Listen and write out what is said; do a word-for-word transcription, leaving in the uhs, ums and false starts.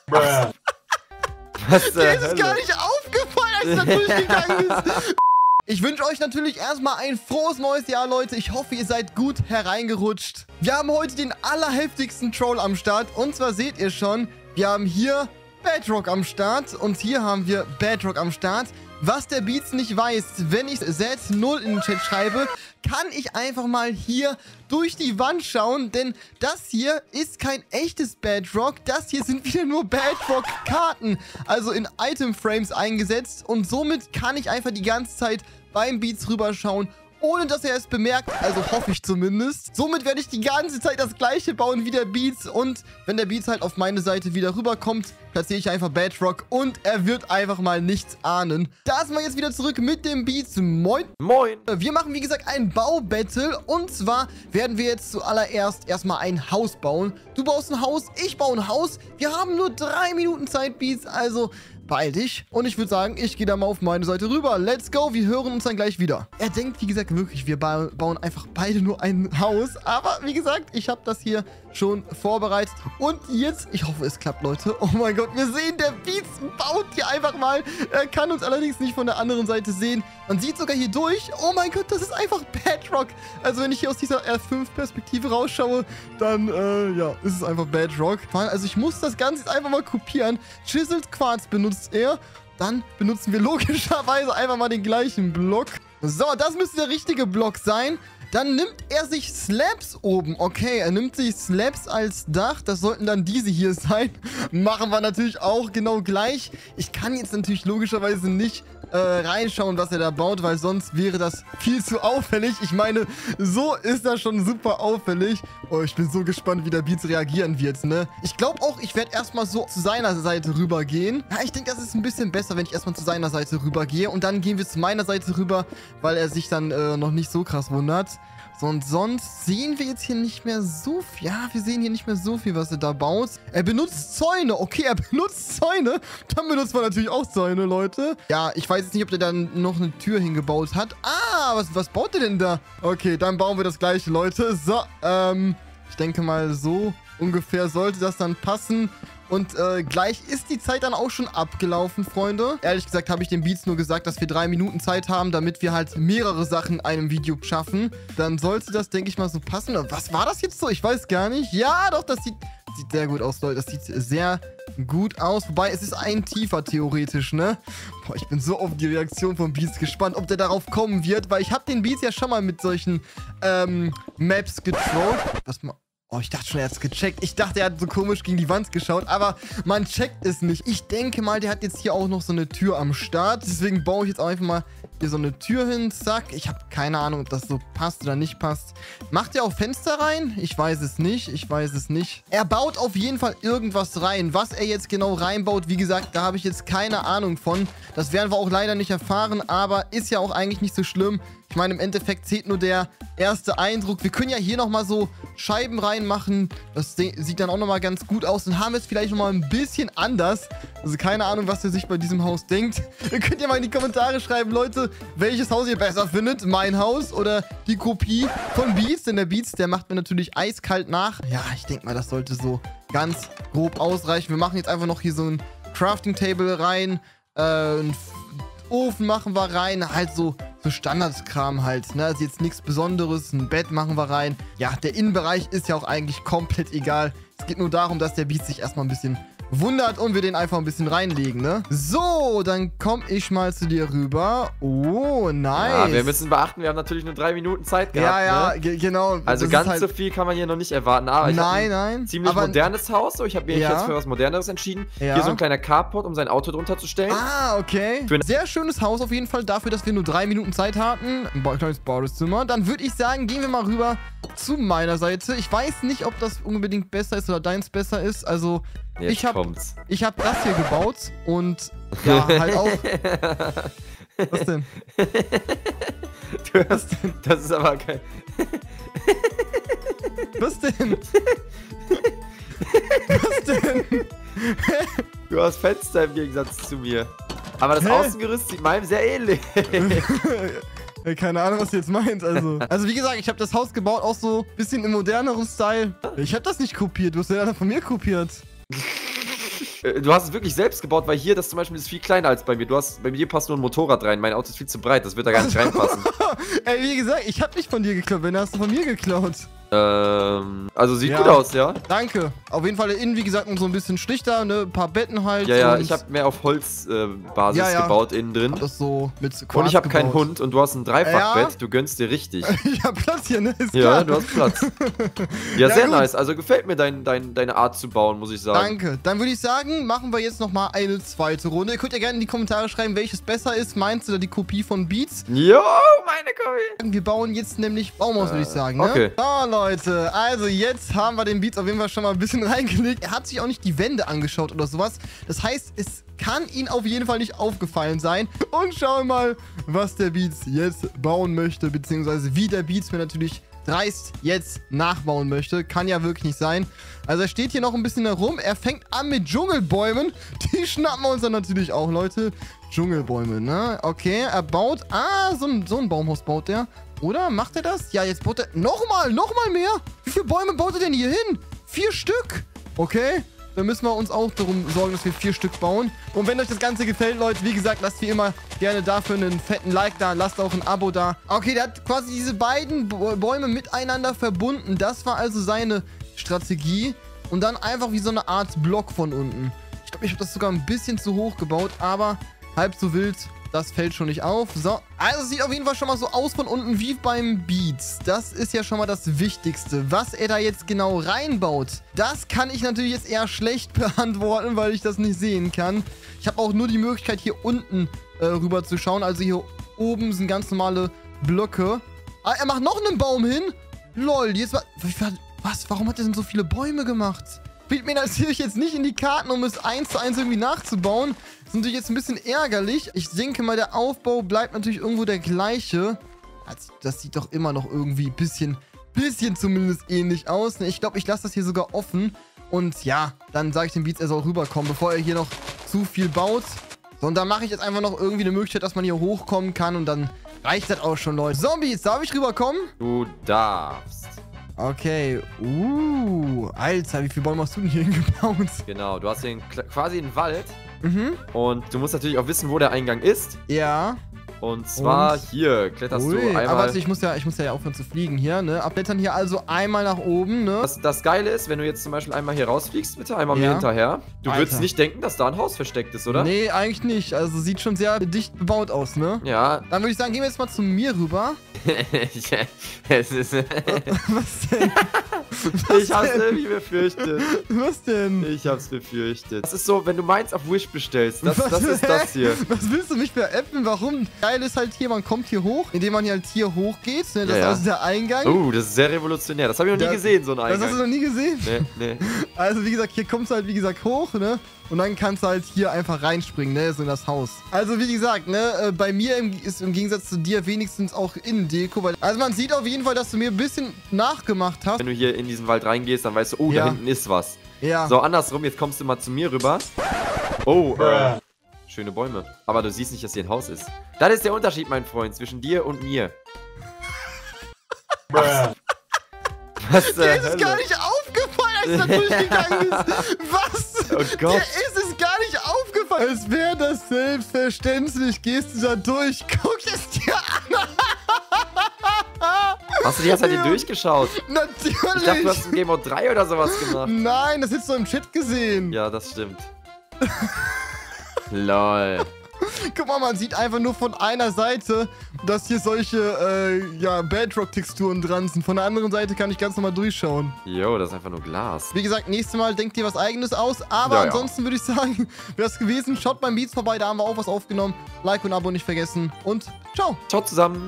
Was Dir ist es gar nicht aufgefallen, als er durchgegangen ist. Ich wünsche euch natürlich erstmal ein frohes neues Jahr, Leute. Ich hoffe, ihr seid gut hereingerutscht. Wir haben heute den allerheftigsten Troll am Start. Und zwar seht ihr schon, wir haben hier Bedrock am Start. Und hier haben wir Bedrock am Start. Was der Beats nicht weiß, wenn ich Z null in den Chat schreibe, kann ich einfach mal hier durch die Wand schauen, denn das hier ist kein echtes Bedrock, das hier sind wieder nur Bedrock-Karten, also in Item-Frames eingesetzt und somit kann ich einfach die ganze Zeit beim Beats rüberschauen, ohne dass er es bemerkt, also hoffe ich zumindest. Somit werde ich die ganze Zeit das gleiche bauen wie der Beats und wenn der Beats halt auf meine Seite wieder rüberkommt, platziere ich einfach Bedrock und er wird einfach mal nichts ahnen. Da sind wir jetzt wieder zurück mit dem Beats. Moin. Moin. Wir machen, wie gesagt, ein Baubattle und zwar werden wir jetzt zuallererst erstmal ein Haus bauen. Du baust ein Haus, ich baue ein Haus. Wir haben nur drei Minuten Zeit, Beats, also beeil dich. Und ich würde sagen, ich gehe da mal auf meine Seite rüber. Let's go, wir hören uns dann gleich wieder. Er denkt, wie gesagt, wirklich, wir ba bauen einfach beide nur ein Haus. Aber wie gesagt, ich habe das hier schon vorbereitet. Und jetzt, ich hoffe, es klappt, Leute. Oh mein Gott, wir sehen, der Beats baut hier einfach mal. Er kann uns allerdings nicht von der anderen Seite sehen. Man sieht sogar hier durch. Oh mein Gott, das ist einfach Bedrock. Also wenn ich hier aus dieser R fünf Perspektive rausschaue, dann, äh, ja, ist es einfach Bedrock. Also ich muss das Ganze jetzt einfach mal kopieren. Chiseled Quarz benutzt er. Dann benutzen wir logischerweise einfach mal den gleichen Block. So, das müsste der richtige Block sein. Dann nimmt er sich Slabs oben. Okay, er nimmt sich Slabs als Dach. Das sollten dann diese hier sein. Machen wir natürlich auch genau gleich. Ich kann jetzt natürlich logischerweise nicht äh, reinschauen, was er da baut, weil sonst wäre das viel zu auffällig. Ich meine, so ist das schon super auffällig. Oh, ich bin so gespannt, wie der Beats reagieren wird, ne? Ich glaube auch, ich werde erstmal so zu seiner Seite rübergehen. Ja, ich denke, das ist ein bisschen besser, wenn ich erstmal zu seiner Seite rübergehe. Und dann gehen wir zu meiner Seite rüber, weil er sich dann äh, noch nicht so krass wundert. So, und sonst sehen wir jetzt hier nicht mehr so viel. Ja, wir sehen hier nicht mehr so viel, was er da baut. Er benutzt Zäune. Okay, er benutzt Zäune. Dann benutzt man natürlich auch Zäune, Leute. Ja, ich weiß jetzt nicht, ob der dann noch eine Tür hingebaut hat. Ah, was, was baut der denn da? Okay, dann bauen wir das gleiche, Leute. So, ähm, ich denke mal, so ungefähr sollte das dann passen. Und äh, gleich ist die Zeit dann auch schon abgelaufen, Freunde. Ehrlich gesagt habe ich den Beats nur gesagt, dass wir drei Minuten Zeit haben, damit wir halt mehrere Sachen in einem Video schaffen. Dann sollte das, denke ich mal, so passen. Was war das jetzt so? Ich weiß gar nicht. Ja, doch, das sieht, sieht sehr gut aus, Leute. Das sieht sehr gut aus. Wobei, es ist ein tiefer theoretisch, ne? Boah, ich bin so auf die Reaktion von Beats gespannt, ob der darauf kommen wird. Weil ich habe den Beats ja schon mal mit solchen ähm, Maps getrollt. Was mal... Oh, ich dachte schon, er hat es gecheckt. Ich dachte, er hat so komisch gegen die Wand geschaut, aber man checkt es nicht. Ich denke mal, der hat jetzt hier auch noch so eine Tür am Start. Deswegen baue ich jetzt auch einfach mal hier so eine Tür hin. Zack. Ich habe keine Ahnung, ob das so passt oder nicht passt. Macht er auch Fenster rein? Ich weiß es nicht. Ich weiß es nicht. Er baut auf jeden Fall irgendwas rein. Was er jetzt genau reinbaut, wie gesagt, da habe ich jetzt keine Ahnung von. Das werden wir auch leider nicht erfahren, aber ist ja auch eigentlich nicht so schlimm. Ich meine, im Endeffekt zählt nur der erste Eindruck. Wir können ja hier nochmal so Scheiben reinmachen. Das sieht dann auch nochmal ganz gut aus. Und haben wir es vielleicht nochmal ein bisschen anders. Also keine Ahnung, was er sich bei diesem Haus denkt. Ihr könnt ja mal in die Kommentare schreiben, Leute, welches Haus ihr besser findet. Mein Haus oder die Kopie von Beats. Denn der Beats, der macht mir natürlich eiskalt nach. Ja, ich denke mal, das sollte so ganz grob ausreichen. Wir machen jetzt einfach noch hier so ein Crafting-Table rein. Äh, ein Ofen machen wir rein. Halt so... So Standardskram halt, ne? Also jetzt nichts Besonderes. Ein Bett machen wir rein. Ja, der Innenbereich ist ja auch eigentlich komplett egal. Es geht nur darum, dass der Beats sich erstmal ein bisschen wundert und wir den einfach ein bisschen reinlegen, ne? So, dann komme ich mal zu dir rüber. Oh, nice. Ja, wir müssen beachten, wir haben natürlich nur drei Minuten Zeit gehabt, Ja, ja, ne? genau. Also das ganz halt so viel kann man hier noch nicht erwarten. Aber ich nein, ein nein. ziemlich aber modernes Haus. So, ich habe mich ja. jetzt für was Moderneres entschieden. Ja. Hier so ein kleiner Carport, um sein Auto drunter zu stellen. Ah, okay. Sehr schönes Haus auf jeden Fall, dafür, dass wir nur drei Minuten Zeit hatten. Ein kleines Badezimmer. Dann würde ich sagen, gehen wir mal rüber zu meiner Seite. Ich weiß nicht, ob das unbedingt besser ist oder deins besser ist. Also, Jetzt ich habe kommt's. ich hab das hier gebaut und ja, halt auch. Was denn? Du hast, das ist aber geil. Was denn? Was denn? Du hast Fenster im Gegensatz zu mir. Aber das Hä? Außengerüst sieht meinem sehr ähnlich. Keine Ahnung, was du jetzt meinst. Also, also wie gesagt, ich habe das Haus gebaut, auch so ein bisschen im moderneren Style. Ich habe das nicht kopiert. Du hast ja von mir kopiert. Äh, Du hast es wirklich selbst gebaut, weil hier das zum Beispiel ist viel kleiner als bei mir. Du hast, bei mir passt nur ein Motorrad rein. Mein Auto ist viel zu breit, das wird da gar nicht reinpassen. Ey, wie gesagt, ich hab nicht von dir geklaut. Wenn, hast du von mir geklaut. Ähm, also sieht Ja. gut aus, ja? Danke. Auf jeden Fall innen, wie gesagt, noch so ein bisschen schlichter, ne? Ein paar Betten halt. Ja, ja, und ich habe mehr auf Holzbasis äh, Basis Ja, ja. gebaut innen drin. das so mit Quarz Und ich habe keinen gebaut. Hund und du hast ein Dreifachbett. Ja. Du gönnst dir richtig. Ich hab Platz hier, ne? Ist Ja, klar. du hast Platz. Ja, Ja, sehr gut. nice. Also gefällt mir dein, dein, deine Art zu bauen, muss ich sagen. Danke. Dann würde ich sagen, machen wir jetzt nochmal eine zweite Runde. Ihr könnt ja gerne in die Kommentare schreiben, welches besser ist. Meinst du oder die Kopie von Beats? Jo, meine Kopie. Wir bauen jetzt nämlich Baumhaus, würde ich sagen, ne? okay. So, Leute. Also, jetzt haben wir den Beats auf jeden Fall schon mal ein bisschen reingelegt. Er hat sich auch nicht die Wände angeschaut oder sowas. Das heißt, es kann ihm auf jeden Fall nicht aufgefallen sein. Und schauen mal, was der Beats jetzt bauen möchte, beziehungsweise wie der Beats mir natürlich dreist jetzt nachbauen möchte. Kann ja wirklich nicht sein. Also er steht hier noch ein bisschen herum. Er fängt an mit Dschungelbäumen. Die schnappen wir uns dann natürlich auch, Leute. Dschungelbäume, ne? Okay, er baut... Ah, so ein, so ein Baumhaus baut der. Oder? Macht er das? Ja, jetzt baut er... Nochmal, nochmal mehr. Wie viele Bäume baut er denn hier hin? Vier Stück. Okay. Dann müssen wir uns auch darum sorgen, dass wir vier Stück bauen. Und wenn euch das Ganze gefällt, Leute, wie gesagt, lasst wie immer gerne dafür einen fetten Like da. Lasst auch ein Abo da. Okay, der hat quasi diese beiden Bäume miteinander verbunden. Das war also seine Strategie. Und dann einfach wie so eine Art Block von unten. Ich glaube, ich habe das sogar ein bisschen zu hoch gebaut, aber halb so wild. Das fällt schon nicht auf. So, also es sieht auf jeden Fall schon mal so aus von unten wie beim Beats. Das ist ja schon mal das Wichtigste. Was er da jetzt genau reinbaut, das kann ich natürlich jetzt eher schlecht beantworten, weil ich das nicht sehen kann. Ich habe auch nur die Möglichkeit, hier unten äh, rüber zu schauen. Also hier oben sind ganz normale Blöcke. Ah, er macht noch einen Baum hin. Lol, jetzt war... Was? Warum hat er denn so viele Bäume gemacht? Spielt mir natürlich jetzt nicht in die Karten, um es eins zu eins irgendwie nachzubauen. Das ist natürlich jetzt ein bisschen ärgerlich. Ich denke mal, der Aufbau bleibt natürlich irgendwo der gleiche. Das, das sieht doch immer noch irgendwie ein bisschen, bisschen zumindest ähnlich aus. Ich glaube, ich lasse das hier sogar offen. Und ja, dann sage ich dem Beats, er soll rüberkommen, bevor er hier noch zu viel baut. So, und dann mache ich jetzt einfach noch irgendwie eine Möglichkeit, dass man hier hochkommen kann. Und dann reicht das auch schon, Leute. Zombies, darf ich rüberkommen? Du darfst. Okay. Uh, Alter, wie viele Bäume hast du denn hier hingebaut? Genau, du hast hier einen, quasi einen Wald. Mhm. Und du musst natürlich auch wissen, wo der Eingang ist. Ja. Und zwar Und? hier kletterst Ui. du einmal... Aber warte, ich muss ja, ich muss ja aufhören zu fliegen hier, ne? Abblättern hier also einmal nach oben, ne? Das, das Geile ist, wenn du jetzt zum Beispiel einmal hier rausfliegst, bitte, einmal Ja. mir hinterher. Du Alter. würdest nicht denken, dass da ein Haus versteckt ist, oder? Nee, eigentlich nicht. Also sieht schon sehr dicht bebaut aus, ne? Ja. Dann würde ich sagen, gehen wir jetzt mal zu mir rüber. es ist... Was denn? ich hab's irgendwie befürchtet. Was denn? Ich hab's befürchtet. Das ist so, wenn du meins auf Wish bestellst. Das, Was? das ist das hier. Was willst du mich veräppeln? Warum? Geil ist halt hier, man kommt hier hoch, indem man hier halt hier hochgeht. Ne? Das Ja, ist ja. also der Eingang. Oh, das ist sehr revolutionär. Das habe ich noch nie Das- gesehen, so ein Das hast du Eingang. noch nie gesehen? Nee, nee. Also wie gesagt, hier kommst du halt wie gesagt hoch, ne? Und dann kannst du halt hier einfach reinspringen, ne? So in das Haus. Also wie gesagt, ne? Äh, bei mir im, ist im Gegensatz zu dir wenigstens auch Innendeko. Weil, also man sieht auf jeden Fall, dass du mir ein bisschen nachgemacht hast. Wenn du hier in diesen Wald reingehst, dann weißt du, oh, Ja. da hinten ist was. Ja. So, andersrum, jetzt kommst du mal zu mir rüber. Oh, äh, schöne Bäume. Aber du siehst nicht, dass hier ein Haus ist. Das ist der Unterschied, mein Freund, zwischen dir und mir. Was zur Dir ist es Hölle? gar nicht aufgefallen, als er durchgegangen ist. Was? Oh Gott. Dir ist es gar nicht aufgefallen. Als wäre das selbstverständlich. Gehst du da durch, guck es dir an. Hast du die ganze Zeit hier durchgeschaut? Natürlich. Ich dachte, du hast ein Game Mode drei oder sowas gemacht. Nein, das hättest du im Chat gesehen. Ja, das stimmt. Lol. Guck mal, man sieht einfach nur von einer Seite, dass hier solche, äh, ja, Bedrock-Texturen dran sind. Von der anderen Seite kann ich ganz normal durchschauen. Jo, das ist einfach nur Glas. Wie gesagt, nächstes Mal denkt ihr was Eigenes aus. Aber Ja, ja. ansonsten würde ich sagen, wäre es gewesen. Schaut beim Beats vorbei, da haben wir auch was aufgenommen. Like und Abo nicht vergessen. Und ciao. Ciao zusammen.